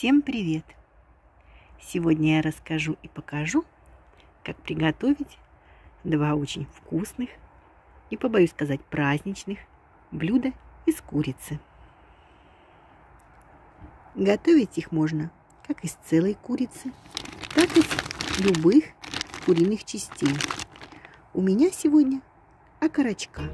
Всем привет! Сегодня я расскажу и покажу, как приготовить два очень вкусных и, побоюсь сказать, праздничных блюда из курицы. Готовить их можно как из целой курицы, так и из любых куриных частей. У меня сегодня окорочка.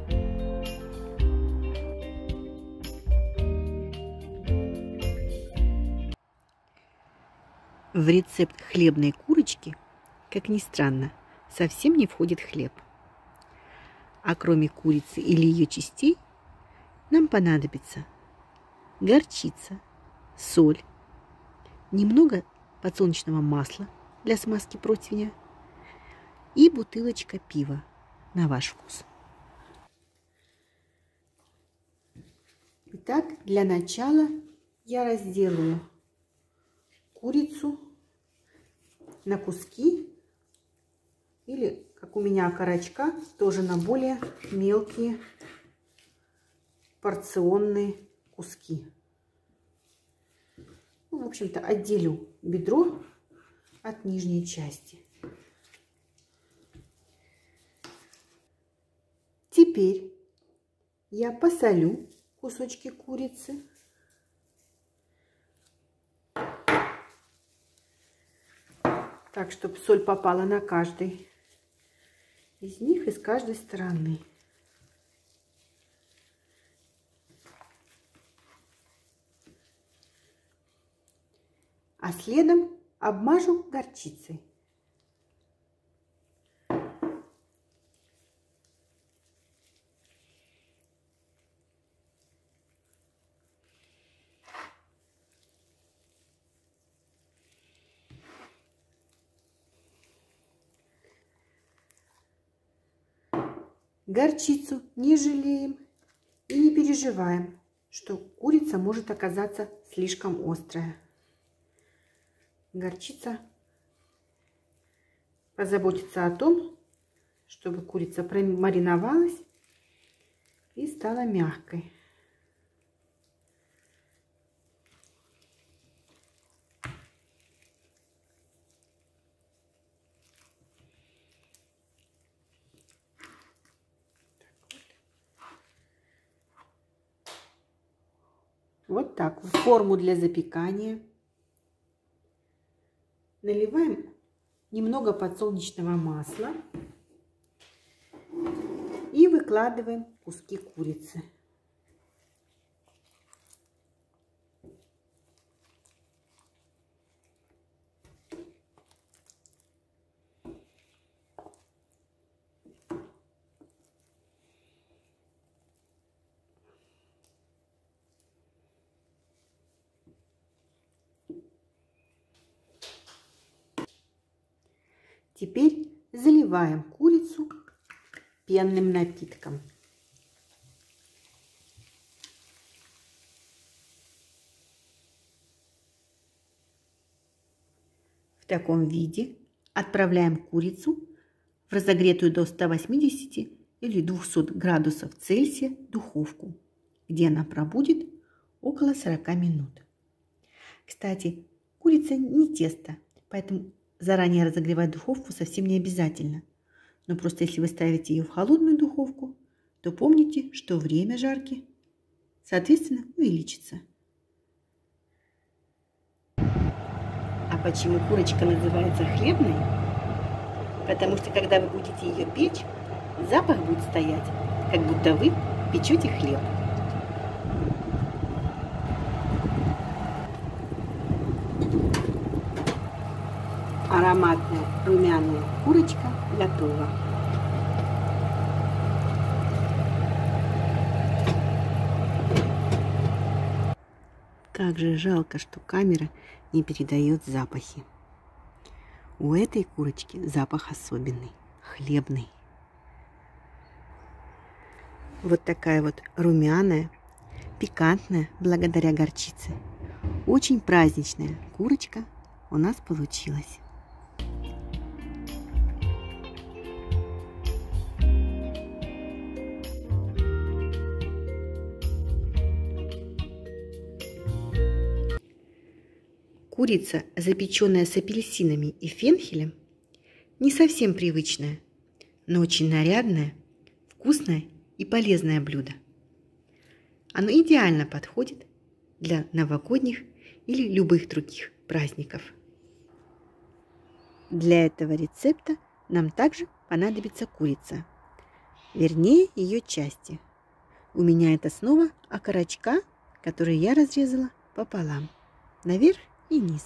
В рецепт хлебной курочки, как ни странно, совсем не входит хлеб. А кроме курицы или ее частей, нам понадобится горчица, соль, немного подсолнечного масла для смазки противня и бутылочка пива на ваш вкус. Итак, для начала я разделаю курицу на куски, или, как у меня окорочка, тоже на более мелкие порционные куски. Ну, в общем-то, отделю бедро от нижней части. Теперь я посолю кусочки курицы. Так, чтобы соль попала на каждый из них и с каждой стороны. А следом обмажу горчицей. Горчицу не жалеем и не переживаем, что курица может оказаться слишком острая. Горчица позаботится о том, чтобы курица промариновалась и стала мягкой. Вот так. В форму для запекания наливаем немного подсолнечного масла и выкладываем куски курицы. Теперь заливаем курицу пенным напитком. В таком виде отправляем курицу в разогретую до 180 или 200 градусов Цельсия духовку, где она пробудет около 40 минут. Кстати, курица не тесто, поэтому заранее разогревать духовку совсем не обязательно. Но просто если вы ставите ее в холодную духовку, то помните, что время жарки, соответственно, увеличится. А почему курочка называется хлебной? Потому что когда вы будете ее печь, запах будет стоять, как будто вы печете хлеб. Ароматная румяная курочка готова. Как же жалко, что камера не передает запахи. У этой курочки запах особенный, хлебный. Вот такая вот румяная, пикантная, благодаря горчице. Очень праздничная курочка у нас получилась. Курица, запеченная с апельсинами и фенхелем, не совсем привычная, но очень нарядное, вкусное и полезное блюдо. Оно идеально подходит для новогодних или любых других праздников. Для этого рецепта нам также понадобится курица, вернее ее части. У меня это снова окорочка, которые я разрезала пополам, наверх и низ.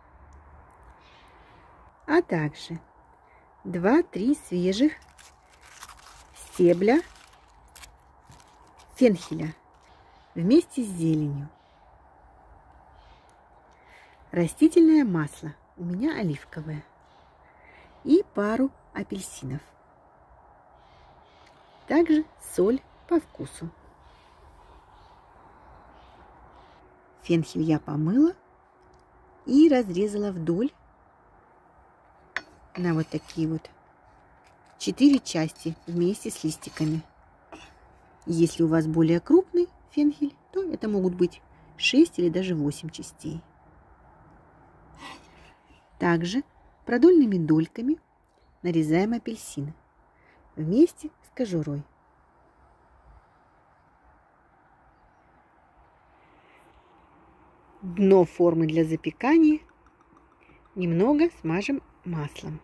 А также 2-3 свежих стебля фенхеля вместе с зеленью. Растительное масло, у меня оливковое. И пару апельсинов. Также соль по вкусу. Фенхель я помыла и разрезала вдоль на вот такие вот 4 части вместе с листиками. Если у вас более крупный фенхель, то это могут быть 6 или даже 8 частей. Также продольными дольками нарезаем апельсины вместе с кожурой. Дно формы для запекания немного смажем маслом.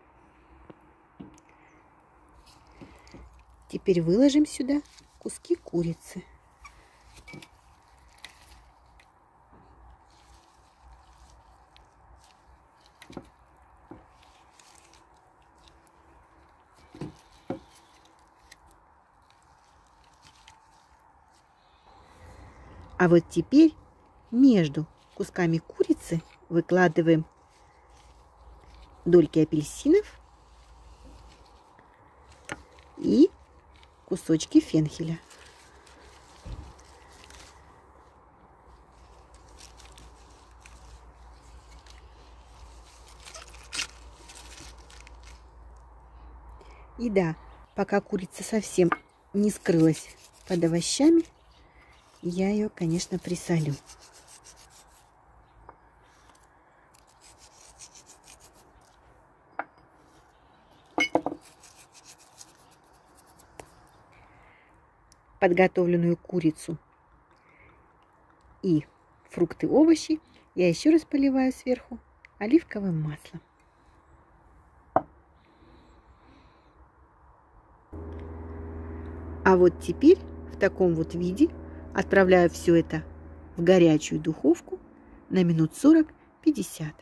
Теперь выложим сюда куски курицы. А вот теперь между кусками курицы выкладываем дольки апельсинов и кусочки фенхеля. И да, пока курица совсем не скрылась под овощами, я ее, конечно, присолю. Подготовленную курицу и фрукты, овощи я еще раз поливаю сверху оливковым маслом. А вот теперь в таком вот виде отправляю все это в горячую духовку на минут 40-50.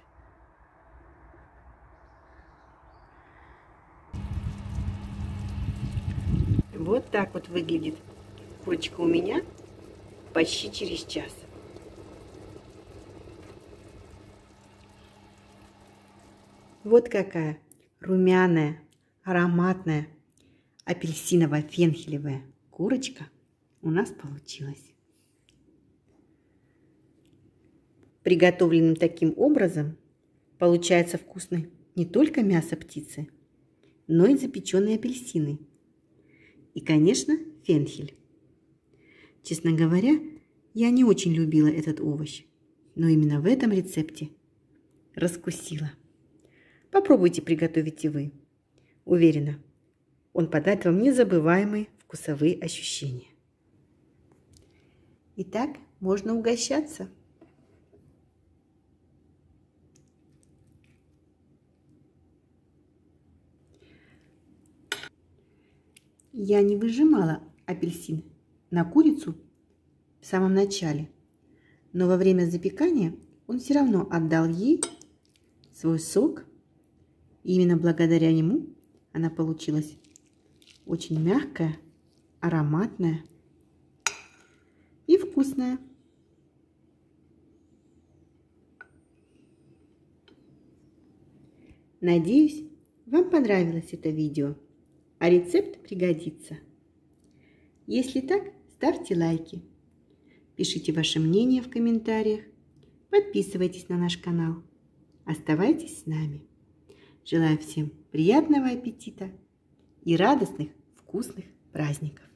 Вот так вот выглядит курочка у меня почти через час. Вот какая румяная, ароматная, апельсиново-фенхелевая курочка у нас получилась. Приготовленным таким образом получается вкусной не только мясо птицы, но и запеченные апельсины. И, конечно, фенхель. Честно говоря, я не очень любила этот овощ, но именно в этом рецепте раскусила. Попробуйте приготовить и вы. Уверена, он подарит вам незабываемые вкусовые ощущения. Итак, можно угощаться. Я не выжимала апельсин на курицу в самом начале, но во время запекания он все равно отдал ей свой сок. И именно благодаря нему она получилась очень мягкая, ароматная и вкусная. Надеюсь, вам понравилось это видео, а рецепт пригодится. Если так, ставьте лайки, пишите ваше мнение в комментариях, подписывайтесь на наш канал. Оставайтесь с нами. Желаю всем приятного аппетита и радостных, вкусных праздников!